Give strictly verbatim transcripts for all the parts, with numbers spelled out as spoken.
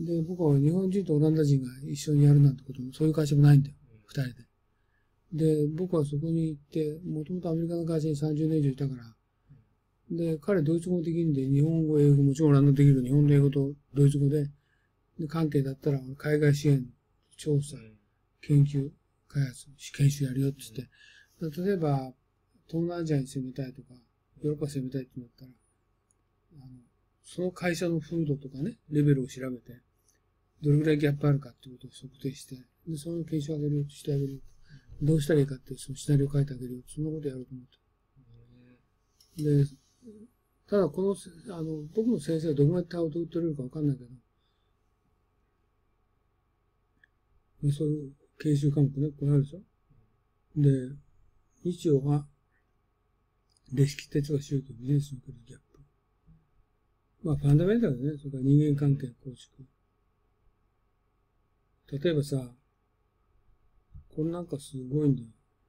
で、僕は日本人とオランダ人が一緒にやるなんてことも、そういう会社もないんだよ。二人で。で、僕はそこに行って、もともとアメリカの会社にさんじゅうねん以上いたから、で、彼ドイツ語できるんで、日本語、英語、もちろんオランダできる日本の英語とドイツ語で、で関係だったら海外支援、調査、研究、開発、研修やるよって言って、例えば、東南アジアに攻めたいとか、ヨーロッパ攻めたいってなったら、あの、その会社の風土とかね、レベルを調べて、どれぐらいギャップあるかっていうことを測定して、で、その研修をあげるよ、してあげるよ。どうしたらいいかって、そのシナリオを書いてあげるよ。そんなことやろうと思って。で、ただこの、あの、僕の先生はどこまで対応取れるかわかんないけど、そういう研修科目ね、これあるでしょ。で、日曜は、歴史哲学宗教ビジネスにおけるギャップ。まあ、ファンダメンタルね、それから人間関係の構築。例えばさ、これなんかすごいんだよ。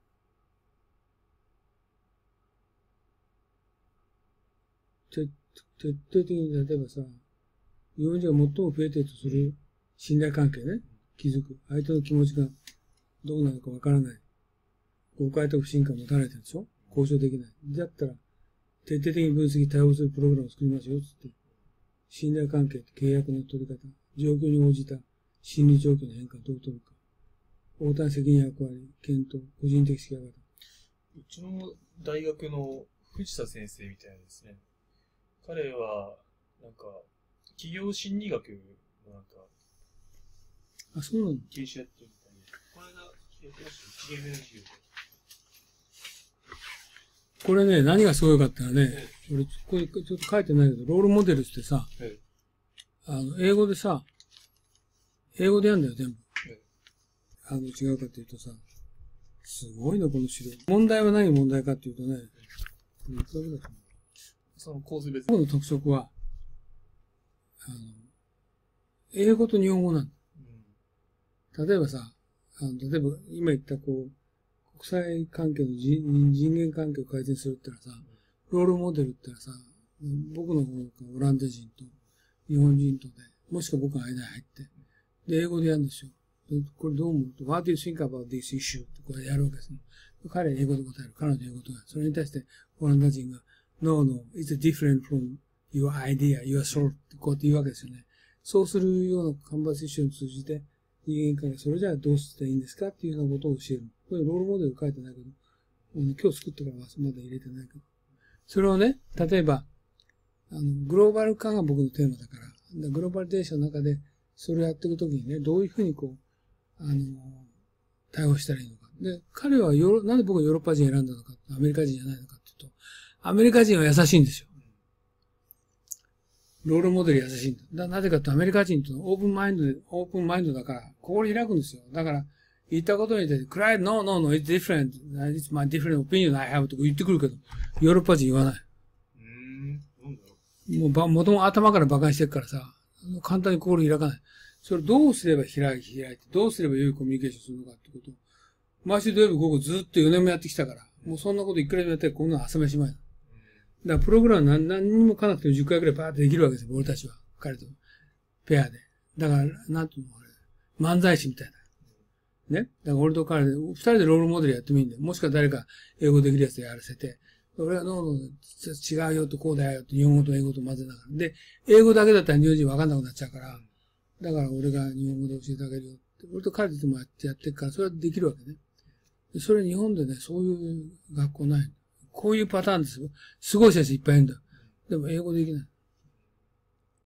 徹底的に、例えばさ、日本人が最も増えているとする信頼関係ね、気づく。相手の気持ちがどうなのかわからない。誤解と不信感を持たれてるでしょ。交渉できない。だったら、徹底的に分析、対応するプログラムを作りますよ、つって。信頼関係、契約の取り方、状況に応じた心理状況の変化をどう取るか。応対責任役割、検討、個人的指揮方。 うちの大学の藤田先生みたいなですね。彼は、なんか、企業心理学のなんか、 あ、そうなの？ 研修やってるみたいで。この間、やってましたよ。いちゲームの授業で。 これね、何がすごいかってのはね、ええ、俺、ここにちょっと書いてないけど、ロールモデルってさ、ええ、あの、英語でさ、英語でやるんだよ、全部。ええ、あの、違うかっていうとさ、すごいな、この資料。問題は何問題かっていうとね、ええ、いくらだその構図別に。僕の特色は、あの、英語と日本語なんだ。うん、例えばさ、あの、例えば、今言ったこう、国際関係の 人, 人間関係を改善するって言ったらさ、ロールモデルって言ったらさ、僕の方がオランダ人と日本人とで、もしくは僕が間に入って、で、英語でやるんですよ。これどう思うと、What do you think about this issue? ってこれやるわけですね。彼は英語で答える。彼は英語で答える。それに対してオランダ人が、No, no, it's different from your idea, your thought ってこうやって言うわけですよね。そうするようなカンバセッションを通じて、人間関係、それじゃあどうしていいんですかっていうようなことを教える。これロールモデル書いてないけど、今日作ってからはまだ入れてないけど。それをね、例えば、あの、グローバル化が僕のテーマだから、グローバルデーションの中で、それをやっていくときにね、どういうふうにこう、あの、対応したらいいのか。で、彼はヨーロ、なんで僕がヨーロッパ人を選んだのか、アメリカ人じゃないのかっていうと、アメリカ人は優しいんですよ。ロールモデル優しいんだ。だなぜかとアメリカ人とオープンマインドで、オープンマインドだから、心開くんですよ。だから、言ったことに対して、cry, no, no, no, it's different, it's my different opinion I have とか言ってくるけど、ヨーロッパ人言わない。 うーん、なんだろう。もうば、もともと頭から馬鹿にしてるからさ、簡単に心開かない。それどうすれば開いて、開いて、どうすれば良いコミュニケーションするのかってことを、毎週土曜日午後ずっとよねんもやってきたから、もうそんなこといくらでもやってこんなの朝飯前だ。だからプログラム何、何にもかなくてもじゅっかいくらいバーってできるわけですよ、俺たちは。彼と。ペアで。だから、なんていうの、俺、漫才師みたいな。ね。だから俺と彼で、二人でロールモデルやってもいいんだよ。もしくは誰か英語できるやつでやらせて。俺はノーノー違うよとこうだよと日本語と英語と混ぜながら。で、英語だけだったら日本人わかんなくなっちゃうから。だから俺が日本語で教えてあげるよって。俺と彼ともやってやってるから、それはできるわけね。それ日本でね、そういう学校ない。こういうパターンですよ。すごい先生いっぱいいるんだよ。でも英語できない。